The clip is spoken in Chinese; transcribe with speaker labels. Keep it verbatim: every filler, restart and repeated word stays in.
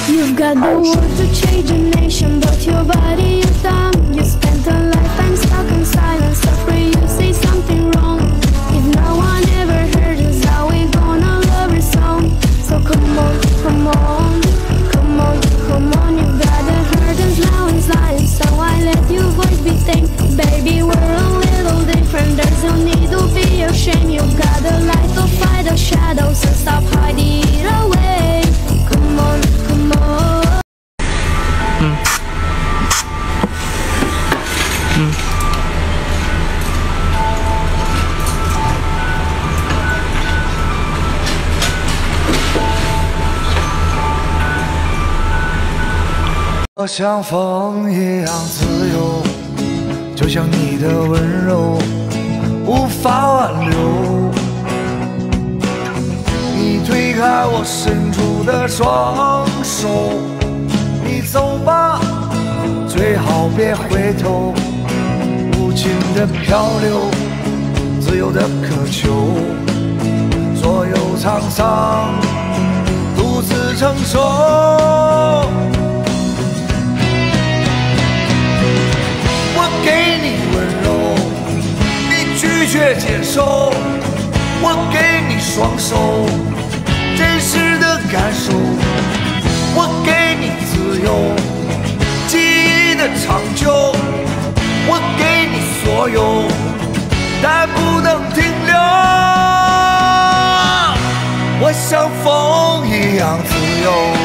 Speaker 1: You've got the words to change a nation, but your body is dumb. You spent a lifetime stuck in silence, afraid you say something wrong. If no one ever heard us, how we gonna love your song? So come on, come on, come on, come on. You gotta hurt us now in silence, so I let your voice be tame. Baby, we're a little different, there's no need to be ashamed. You got the light to fight the shadows, so stop hiding it away. Come on, come on.
Speaker 2: 嗯嗯。
Speaker 3: 我像风一样自由，就像你的温柔无法挽留。你推开我伸出的双手，你走吧，最好别回头。无情的漂流，自由的渴求，所有沧桑独自承受。 给你温柔，你拒绝接受。我给你双手，真实的感受。我给你自由，记忆的长久。我给你所有，但不能停留。我像风一样自由。